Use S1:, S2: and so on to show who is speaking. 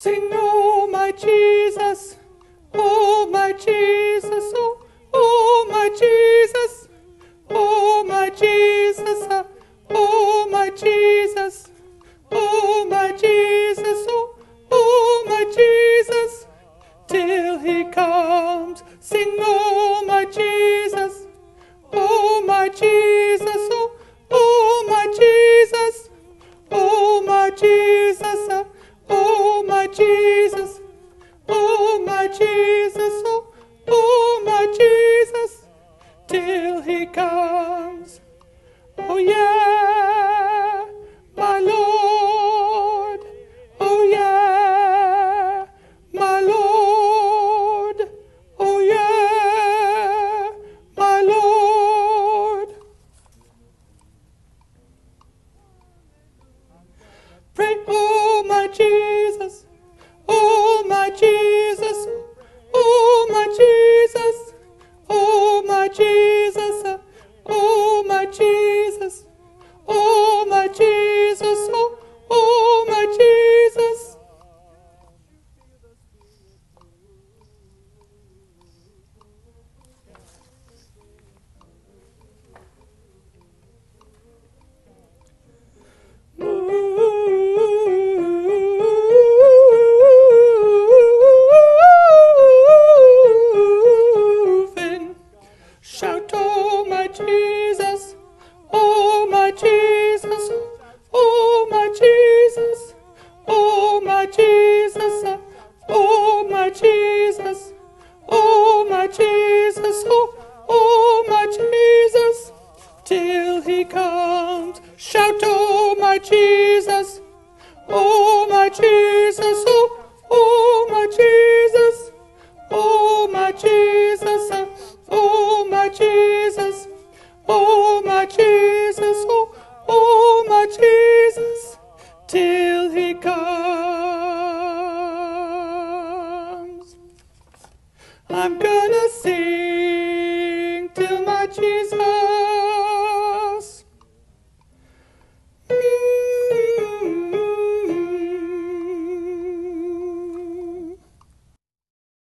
S1: Sing, oh my Jesus, oh my Jesus, oh my Jesus, oh my Jesus, oh my Jesus, oh my Jesus, oh my Jesus, till he comes. Sing, oh my Jesus, oh my Jesus, oh my Jesus, oh my Jesus, oh my Jesus, oh my Jesus, oh my Jesus, till he comes. Oh yeah, my Lord, oh yeah, my Lord, oh yeah, my Lord. Pray, oh my Jesus, oh my Jesus, oh my Jesus, oh my Jesus, oh my Jesus, oh my Jesus, oh my Jesus. Moving. Shout, oh my Jesus, oh my Jesus, oh my Jesus, oh my Jesus, oh my Jesus, oh my Jesus, oh my Jesus, till he comes. Shout, oh my Jesus, oh my Jesus, oh my Jesus, oh my Jesus, oh my Jesus, oh my Jesus, oh my Jesus, till he comes. I'm gonna sing.